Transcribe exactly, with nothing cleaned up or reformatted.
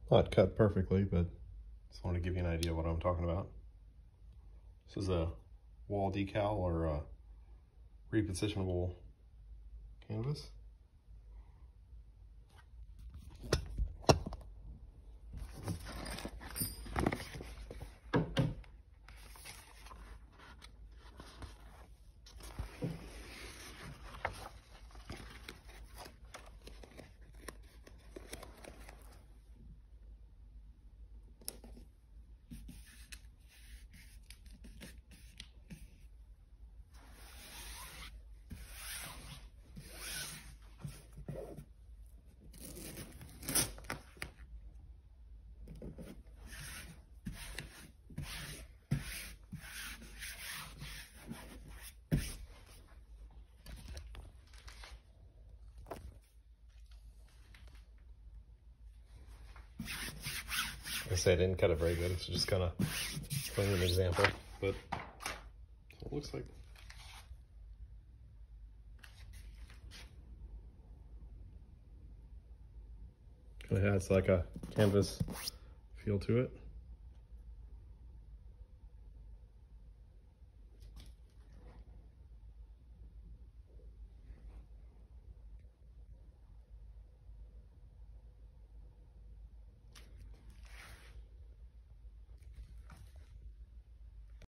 Not cut perfectly, but just want to give you an idea of what I'm talking about. This is a wall decal or a repositionable canvas. I say I didn't cut it very good, so just kind of showing you an example, but it looks like. Kind of has like a canvas feel to it.